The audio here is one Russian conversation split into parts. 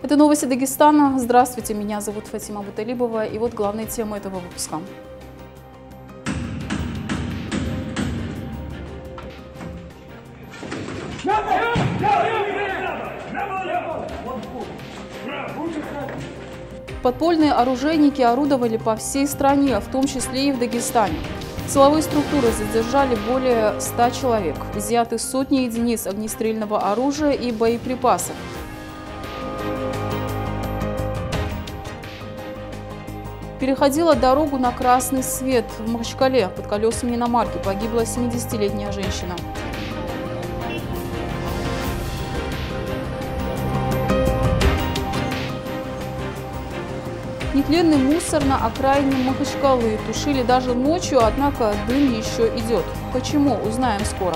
Это новости Дагестана. Здравствуйте, меня зовут Фатима Буталибова, и вот главные темы этого выпуска. Подпольные оружейники орудовали по всей стране, в том числе и в Дагестане. Силовые структуры задержали более 100 человек, изъяты сотни единиц огнестрельного оружия и боеприпасов. Переходила дорогу на красный свет в Махачкале. Под колесами иномарки погибла 70-летняя женщина. Нетленный мусор на окраине Махачкалы тушили даже ночью, однако дым еще идет. Почему? Узнаем скоро.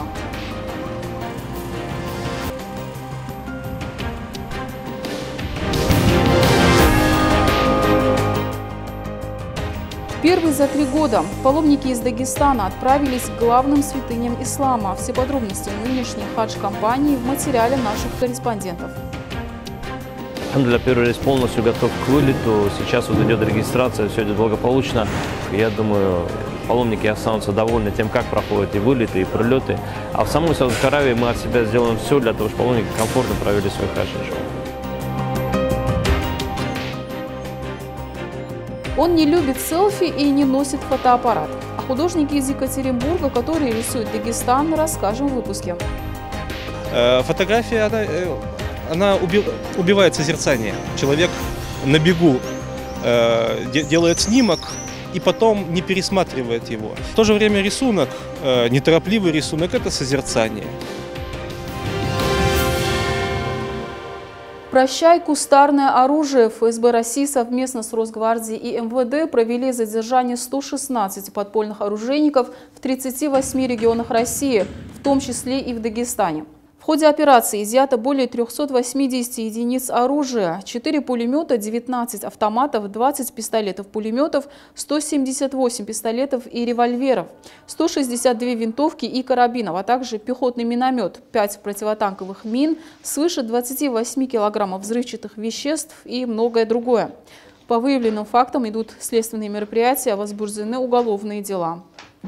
Первый за 3 года паломники из Дагестана отправились к главным святыням ислама. Все подробности нынешней хадж-кампании в материале наших корреспондентов. Первый рейс полностью готов к вылету. Сейчас вот идет регистрация, все идет благополучно. Я думаю, паломники останутся довольны тем, как проходят и вылеты, и прилеты. А в самой Саудовской Аравии мы от себя сделаем все для того, чтобы паломники комфортно провели свой хадж. Он не любит селфи и не носит фотоаппарат. А художники из Екатеринбурга, которые рисуют Дагестан, расскажем в выпуске. Фотография, она убивает созерцание. Человек на бегу делает снимок и потом не пересматривает его. В то же время рисунок, неторопливый рисунок – это созерцание. «Прощай кустарное оружие». ФСБ России совместно с Росгвардией и МВД провели задержание 116 подпольных оружейников в 38 регионах России, в том числе и в Дагестане. В ходе операции изъято более 380 единиц оружия, 4 пулемета, 19 автоматов, 20 пистолетов-пулеметов, 178 пистолетов и револьверов, 162 винтовки и карабинов, а также пехотный миномет, 5 противотанковых мин, свыше 28 килограммов взрывчатых веществ и многое другое. По выявленным фактам идут следственные мероприятия, возбуждены уголовные дела.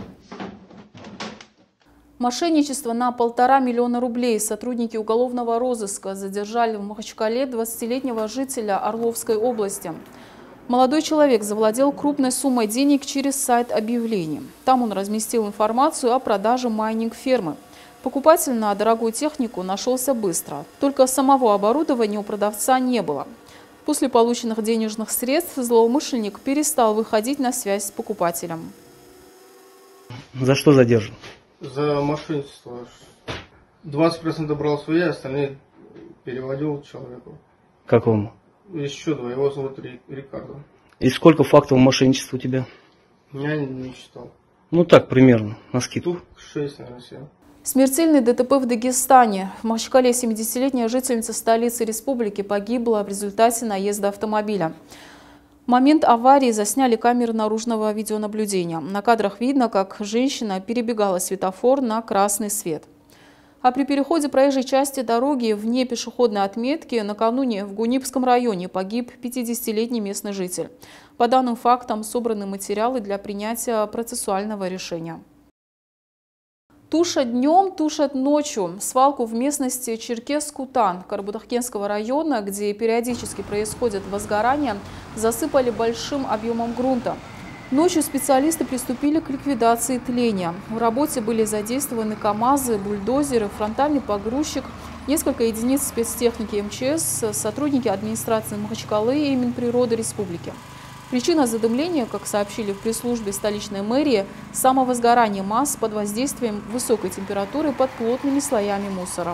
Мошенничество на 1,5 миллиона рублей. Сотрудники уголовного розыска задержали в Махачкале 20-летнего жителя Орловской области. Молодой человек завладел крупной суммой денег через сайт объявлений. Там он разместил информацию о продаже майнинг-фермы. Покупатель на дорогую технику нашелся быстро. Только самого оборудования у продавца не было. После полученных денежных средств злоумышленник перестал выходить на связь с покупателем. За что задержан? За мошенничество. 20% брал свои, остальные переводил человеку. Какому? Еще 2, его зовут Рикардо. И сколько фактов мошенничества у тебя? Я не считал. Ну так, примерно, на скидку. Штук 6, наверное, 7. Смертельный ДТП в Дагестане. В Махачкале 70-летняя жительница столицы республики погибла в результате наезда автомобиля. Момент аварии засняли камеры наружного видеонаблюдения. На кадрах видно, как женщина перебегала светофор на красный свет. А при переходе проезжей части дороги вне пешеходной отметки накануне в Гунипском районе погиб 50-летний местный житель. По данным фактам собраны материалы для принятия процессуального решения. Тушат днем, тушат ночью. Свалку в местности Черкес-Кутан Карабудахкенского района, где периодически происходят возгорания, засыпали большим объемом грунта. Ночью специалисты приступили к ликвидации тления. В работе были задействованы КАМАЗы, бульдозеры, фронтальный погрузчик, несколько единиц спецтехники МЧС, сотрудники администрации Махачкалы и Минприроды республики. Причина задымления, как сообщили в пресс-службе столичной мэрии, самовозгорание масс под воздействием высокой температуры под плотными слоями мусора.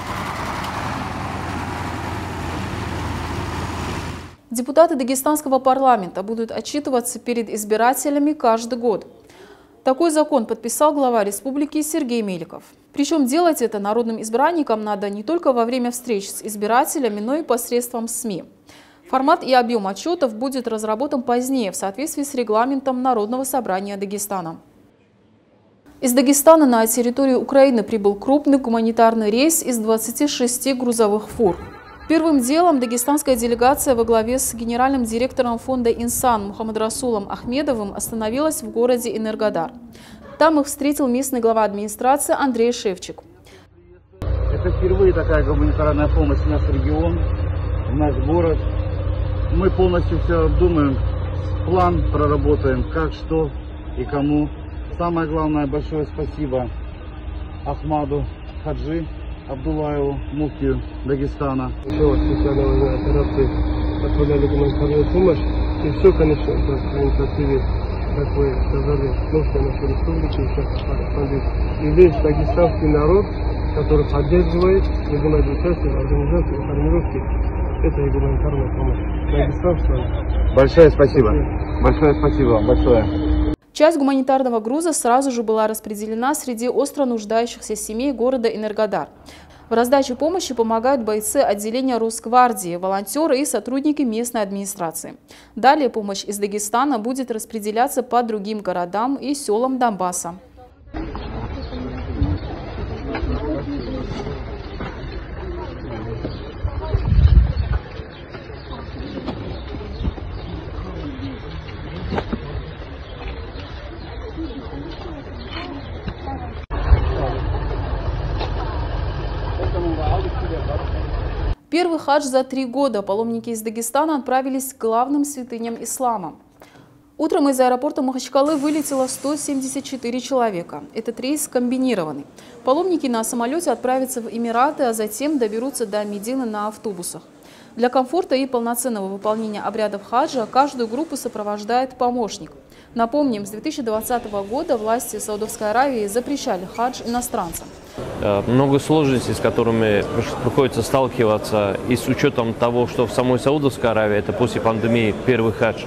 Депутаты Дагестанского парламента будут отчитываться перед избирателями каждый год. Такой закон подписал глава республики Сергей Меликов. Причем делать это народным избранникам надо не только во время встреч с избирателями, но и посредством СМИ. Формат и объем отчетов будет разработан позднее в соответствии с регламентом Народного собрания Дагестана. Из Дагестана на территорию Украины прибыл крупный гуманитарный рейс из 26 грузовых фур. Первым делом дагестанская делегация во главе с генеральным директором фонда «Инсан» Мухаммадрасулом Ахмедовым остановилась в городе Энергодар. Там их встретил местный глава администрации Андрей Шевчик. Это впервые такая гуманитарная помощь в наш регион, в наш город. Мы полностью все обдумаем, план проработаем, как, что и кому. Самое главное, большое спасибо Ахмаду Хаджи Абдуллаеву, муфтию Дагестана. Все специальные военные операции отправляли гуманитарную помощь. И все, конечно, это по инициативе, как вы сказали, муфтия нашей республики, и весь дагестанский народ, который поддерживает, принимает участие в организации и формировке этой гуманитарной помощи. Дагестан с вами. Большое спасибо. Большое спасибо вам. Большое. Часть гуманитарного груза сразу же была распределена среди остро нуждающихся семей города Энергодар. В раздаче помощи помогают бойцы отделения Росгвардии, волонтеры и сотрудники местной администрации. Далее помощь из Дагестана будет распределяться по другим городам и селам Донбасса. Первый хадж за 3 года паломники из Дагестана отправились к главным святыням ислама. Утром из аэропорта Махачкалы вылетело 174 человека. Этот рейс комбинированный. Паломники на самолете отправятся в Эмираты, а затем доберутся до Медины на автобусах. Для комфорта и полноценного выполнения обрядов хаджа каждую группу сопровождает помощник. Напомним, с 2020 года власти Саудовской Аравии запрещали хадж иностранцам. Много сложностей, с которыми приходится сталкиваться, и с учетом того, что в самой Саудовской Аравии это после пандемии первый хадж.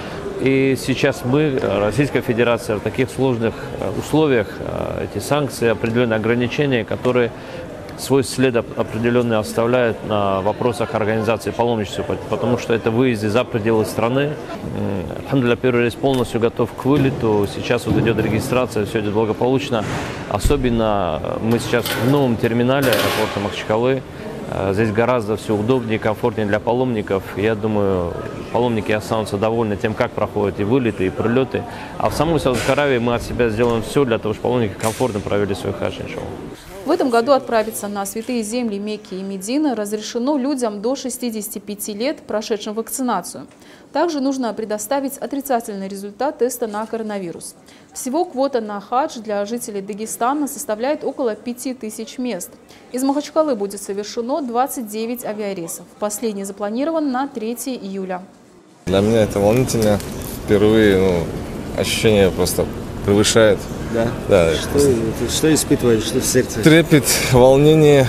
И сейчас мы, Российская Федерация, в таких сложных условиях, эти санкции, определенные ограничения, которые свой след определенный оставляют на вопросах организации паломничества, потому что это выезды за пределы страны. Алхамдулилля, первый рейс полностью готов к вылету. Сейчас вот идет регистрация, все идет благополучно. Особенно мы сейчас в новом терминале аэропорта Махачкалы. Здесь гораздо все удобнее и комфортнее для паломников. Я думаю, паломники останутся довольны тем, как проходят и вылеты, и прилеты. А в самой Саудовской Аравии мы от себя сделаем все для того, чтобы паломники комфортно провели свой хадж, иншаллах. В этом году отправиться на святые земли Мекки и Медины разрешено людям до 65 лет, прошедшим вакцинацию. Также нужно предоставить отрицательный результат теста на коронавирус. Всего квота на хадж для жителей Дагестана составляет около 5000 мест. Из Махачкалы будет совершено 29 авиарейсов. Последний запланирован на 3 июля. Для меня это волнительно. Впервые ощущения просто превышают. Да? Да. Что испытываешь, что в сердце? Трепет, волнение.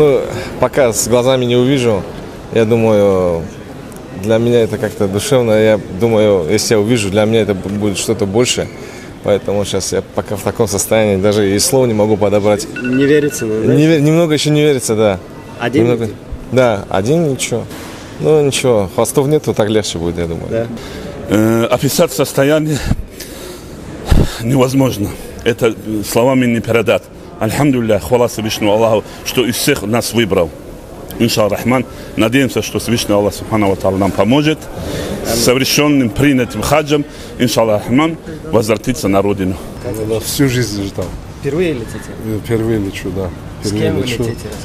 Пока с глазами не увижу. Я думаю, для меня это как-то душевно. Я думаю, если я увижу, для меня это будет что-то больше. Поэтому сейчас я пока в таком состоянии, даже и слов не могу подобрать. Не верится, но... Да? Немного еще не верится, да. Один? Немного... Да, один ничего. Ничего, хвостов нету, так легче будет, я думаю. Да. Описать состояние невозможно. Это словами не передать. Альхамдулилля, хвала Всевышнему Аллаху, что из всех нас выбрал. Иншаллах Рахман. Надеемся, что Всевышний Аллах Субхану ва Тааля нам поможет. С совершенным принятым хаджем, иншаллах Рахман, возвратиться на родину. Всю жизнь ждал. Впервые летите? Впервые лечу, да. С кем вы летите, расскажите?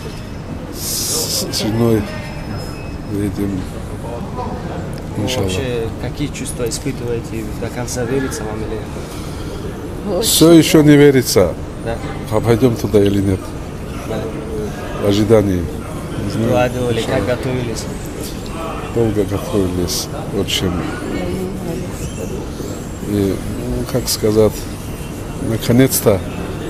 С женой едем. Вообще, какие чувства испытываете? До конца верится вам или нет? Все еще не верится. Да? А пойдем туда или нет? Да. В ожидании. Вкладывали, как готовились? Долго готовились, очень. И, как сказать, наконец-то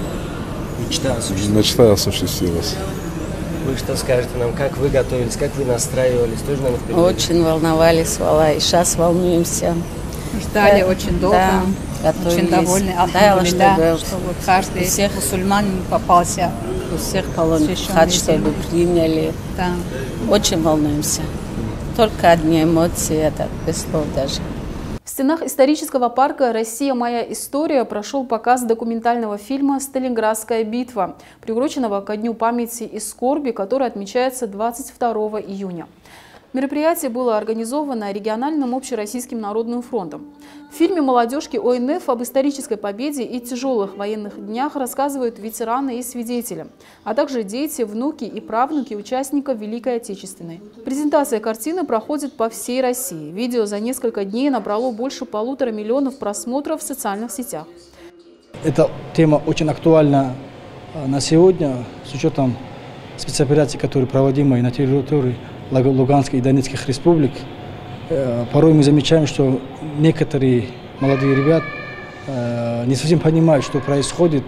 мечта осуществилась. Вы что скажете нам, как вы готовились, как вы настраивались? Тоже, наверное, очень волновались, Валла, и сейчас волнуемся. Ждали очень долго, готовились. Очень довольны, что вот каждый мусульманин попался. У всех паломников хадж, чтобы приняли. Да. Очень волнуемся. Только одни эмоции, это без слов даже. С стенах исторического парка «Россия. Моя история» прошел показ документального фильма «Сталинградская битва», приуроченного ко Дню памяти и скорби, который отмечается 22 июня. Мероприятие было организовано региональным общероссийским народным фронтом. В фильме молодежки ОНФ об исторической победе и тяжелых военных днях рассказывают ветераны и свидетели, а также дети, внуки и правнуки участников Великой Отечественной. Презентация картины проходит по всей России. Видео за несколько дней набрало больше 1,5 миллиона просмотров в социальных сетях. Эта тема очень актуальна на сегодня с учетом спецопераций, которые проводимы на территории Луганской и Донецких республик. Порой мы замечаем, что некоторые молодые ребята не совсем понимают, что происходит,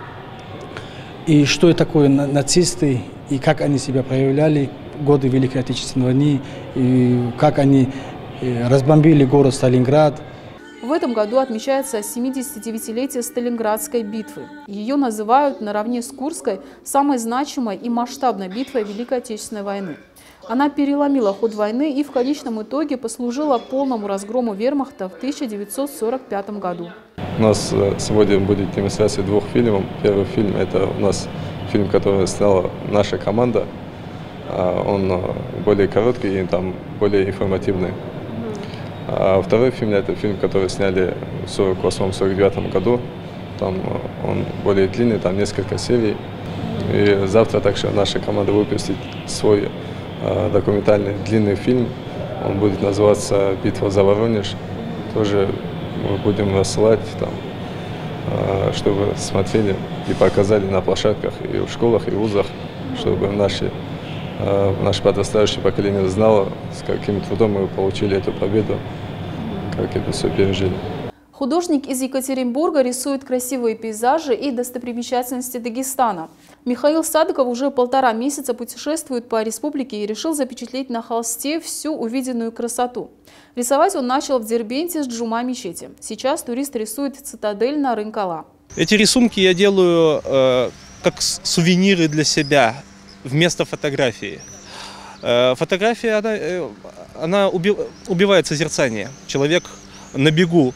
и что это такое нацисты, и как они себя проявляли в годы Великой Отечественной войны, и как они разбомбили город Сталинград. В этом году отмечается 79-летие Сталинградской битвы. Ее называют наравне с Курской самой значимой и масштабной битвой Великой Отечественной войны. Она переломила ход войны и в конечном итоге послужила полному разгрому вермахта в 1945 году. У нас сегодня будет демонстрация 2 фильмов. Первый фильм – это у нас фильм, который сняла наша команда. Он более короткий и там более информативный. А второй фильм – это фильм, который сняли в 1948-1949 году. Там он более длинный, там несколько серий. И завтра также наша команда выпустит свой документальный длинный фильм. Он будет называться «Битва за Воронеж». Тоже мы будем рассылать там, чтобы смотрели и показали на площадках и в школах, и в вузах, чтобы наше подрастающее поколение знало, с каким трудом мы получили эту победу, как это все пережили. Художник из Екатеринбурга рисует красивые пейзажи и достопримечательности Дагестана. Михаил Садыков уже 1,5 месяца путешествует по республике и решил запечатлеть на холсте всю увиденную красоту. Рисовать он начал в Дербенте с Джума мечети. Сейчас турист рисует цитадель на Рынкала. Эти рисунки я делаю как сувениры для себя вместо фотографии. Фотография, она убивает созерцание. Человек на бегу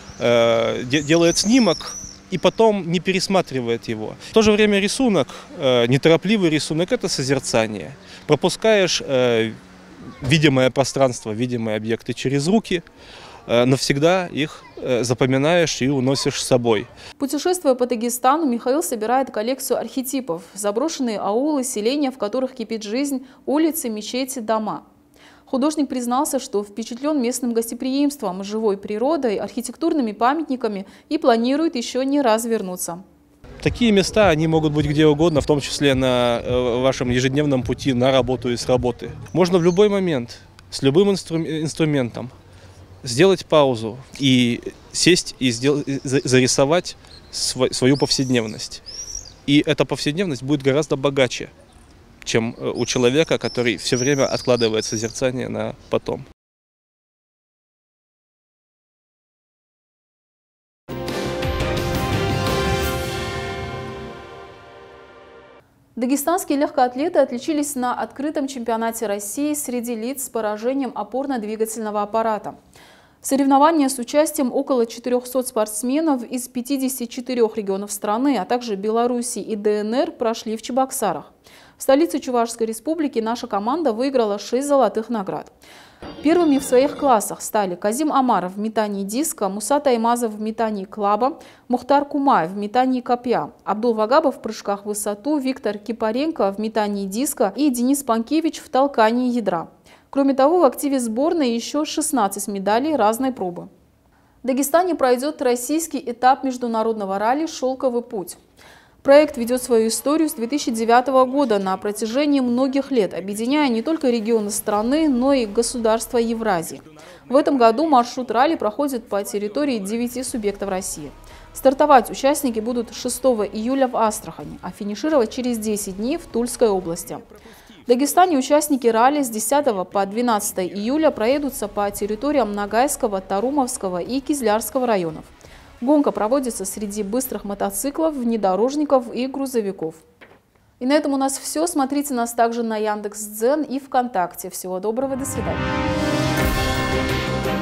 делает снимок и потом не пересматривает его. В то же время рисунок, неторопливый рисунок – это созерцание. Пропускаешь видимое пространство, видимые объекты через руки, навсегда их запоминаешь и уносишь с собой. Путешествуя по Дагестану, Михаил собирает коллекцию архетипов, заброшенные аулы, селения, в которых кипит жизнь, улицы, мечети, дома. Художник признался, что впечатлен местным гостеприимством, живой природой, архитектурными памятниками и планирует еще не раз вернуться. Такие места, они могут быть где угодно, в том числе на вашем ежедневном пути на работу и с работы. Можно в любой момент, с любым инструментом сделать паузу и сесть и зарисовать свою повседневность. И эта повседневность будет гораздо богаче, чем у человека, который все время откладывает созерцание на потом. Дагестанские легкоатлеты отличились на открытом чемпионате России среди лиц с поражением опорно-двигательного аппарата. Соревнования с участием около 400 спортсменов из 54 регионов страны, а также Беларуси и ДНР прошли в Чебоксарах. В столице Чувашской республики наша команда выиграла 6 золотых наград. Первыми в своих классах стали Казим Амаров в метании диска, Мусат Аймазов в метании клаба, Мухтар Кумаев в метании копья, Абдул Вагабов в прыжках в высоту, Виктор Кипаренко в метании диска и Денис Панкевич в толкании ядра. Кроме того, в активе сборной еще 16 медалей разной пробы. В Дагестане пройдет российский этап международного ралли «Шелковый путь». Проект ведет свою историю с 2009 года на протяжении многих лет, объединяя не только регионы страны, но и государства Евразии. В этом году маршрут ралли проходит по территории 9 субъектов России. Стартовать участники будут 6 июля в Астрахани, а финишировать через 10 дней в Тульской области. В Дагестане участники ралли с 10 по 12 июля проедутся по территориям Ногайского, Тарумовского и Кизлярского районов. Гонка проводится среди быстрых мотоциклов, внедорожников и грузовиков. И на этом у нас все. Смотрите нас также на Яндекс.Дзен и ВКонтакте. Всего доброго, до свидания.